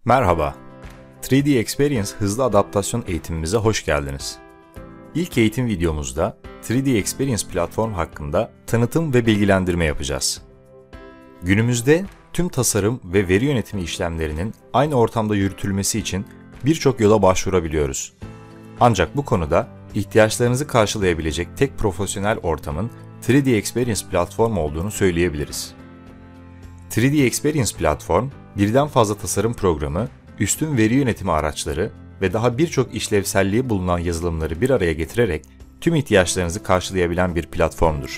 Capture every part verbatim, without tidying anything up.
Merhaba, üç D Experience hızlı adaptasyon eğitimimize hoş geldiniz. İlk eğitim videomuzda üç D Experience platform hakkında tanıtım ve bilgilendirme yapacağız. Günümüzde tüm tasarım ve veri yönetimi işlemlerinin aynı ortamda yürütülmesi için birçok yola başvurabiliyoruz. Ancak bu konuda ihtiyaçlarınızı karşılayabilecek tek profesyonel ortamın üç D Experience platform olduğunu söyleyebiliriz. üç D Experience platform, birden fazla tasarım programı, üstün veri yönetimi araçları ve daha birçok işlevselliği bulunan yazılımları bir araya getirerek tüm ihtiyaçlarınızı karşılayabilen bir platformdur.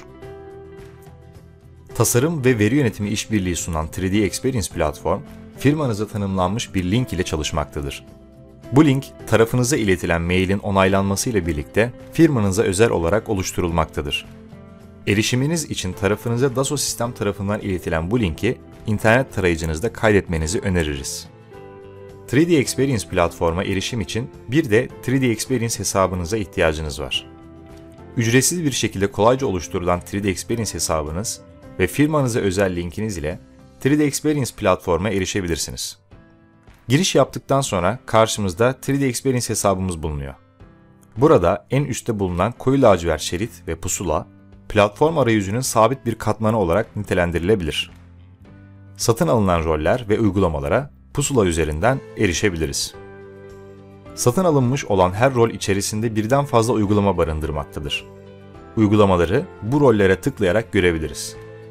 Tasarım ve veri yönetimi işbirliği sunan üç D Experience platform, firmanıza tanımlanmış bir link ile çalışmaktadır. Bu link, tarafınıza iletilen mailin onaylanması ile birlikte firmanıza özel olarak oluşturulmaktadır. Erişiminiz için tarafınıza Dassault System tarafından iletilen bu linki internet tarayıcınızda kaydetmenizi öneririz. üç D Experience platforma erişim için bir de üç D Experience hesabınıza ihtiyacınız var. Ücretsiz bir şekilde kolayca oluşturulan üç D Experience hesabınız ve firmanıza özel linkiniz ile üç D Experience platforma erişebilirsiniz. Giriş yaptıktan sonra karşımızda üç D Experience hesabımız bulunuyor. Burada en üstte bulunan koyu lacivert şerit ve pusula, platform arayüzünün sabit bir katmanı olarak nitelendirilebilir. Satın alınan roller ve uygulamalara pusula üzerinden erişebiliriz. Satın alınmış olan her rol içerisinde birden fazla uygulama barındırmaktadır. Uygulamaları bu rollere tıklayarak görebiliriz.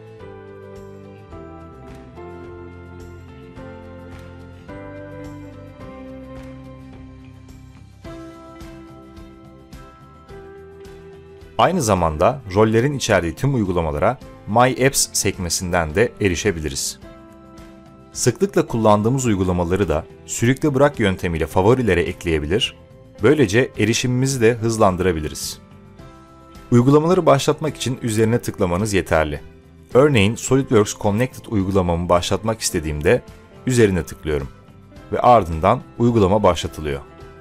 Aynı zamanda rollerin içerdiği tüm uygulamalara My Apps sekmesinden de erişebiliriz. Sıklıkla kullandığımız uygulamaları da sürükle bırak yöntemiyle favorilere ekleyebilir, böylece erişimimizi de hızlandırabiliriz. Uygulamaları başlatmak için üzerine tıklamanız yeterli. Örneğin SolidWorks Connected uygulamamı başlatmak istediğimde üzerine tıklıyorum ve ardından uygulama başlatılıyor.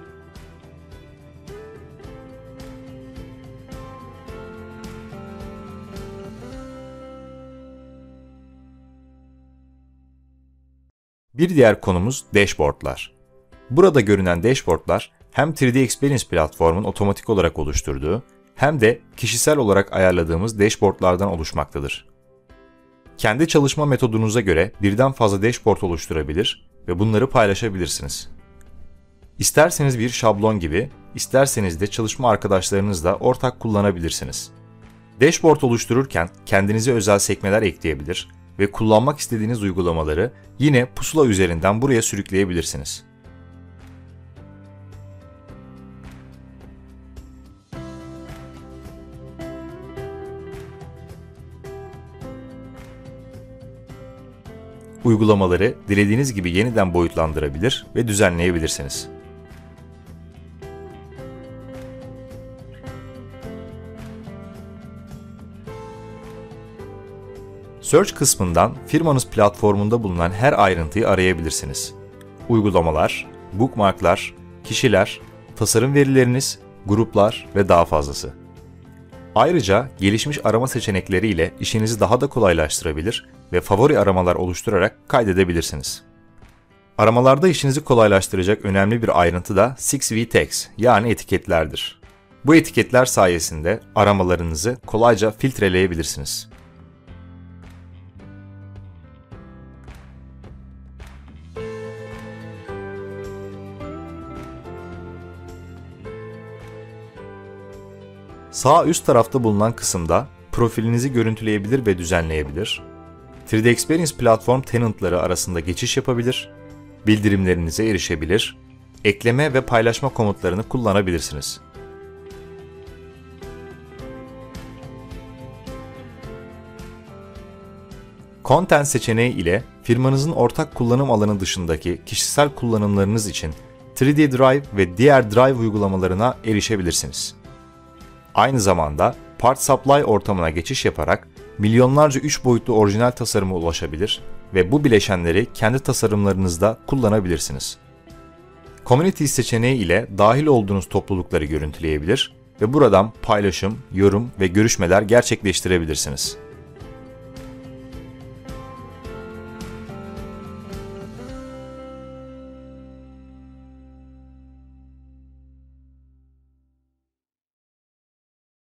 Bir diğer konumuz dashboardlar. Burada görünen dashboardlar hem üç D Experience platformun otomatik olarak oluşturduğu hem de kişisel olarak ayarladığımız dashboardlardan oluşmaktadır. Kendi çalışma metodunuza göre birden fazla dashboard oluşturabilir ve bunları paylaşabilirsiniz. İsterseniz bir şablon gibi, isterseniz de çalışma arkadaşlarınızla ortak kullanabilirsiniz. Dashboard oluştururken kendinize özel sekmeler ekleyebilir ve kullanmak istediğiniz uygulamaları yine pusula üzerinden buraya sürükleyebilirsiniz. Uygulamaları dilediğiniz gibi yeniden boyutlandırabilir ve düzenleyebilirsiniz. Search kısmından firmanız platformunda bulunan her ayrıntıyı arayabilirsiniz. Uygulamalar, bookmarklar, kişiler, tasarım verileriniz, gruplar ve daha fazlası. Ayrıca gelişmiş arama seçenekleri ile işinizi daha da kolaylaştırabilir ve favori aramalar oluşturarak kaydedebilirsiniz. Aramalarda işinizi kolaylaştıracak önemli bir ayrıntı da altı V Tags yani etiketlerdir. Bu etiketler sayesinde aramalarınızı kolayca filtreleyebilirsiniz. Sağ üst tarafta bulunan kısımda profilinizi görüntüleyebilir ve düzenleyebilir, üç D Experience platform tenantları arasında geçiş yapabilir, bildirimlerinize erişebilir, ekleme ve paylaşma komutlarını kullanabilirsiniz. Content seçeneği ile firmanızın ortak kullanım alanı dışındaki kişisel kullanımlarınız için üç D Drive ve diğer Drive uygulamalarına erişebilirsiniz. Aynı zamanda Part Supply ortamına geçiş yaparak milyonlarca üç boyutlu orijinal tasarıma ulaşabilir ve bu bileşenleri kendi tasarımlarınızda kullanabilirsiniz. Community seçeneği ile dahil olduğunuz toplulukları görüntüleyebilir ve buradan paylaşım, yorum ve görüşmeler gerçekleştirebilirsiniz.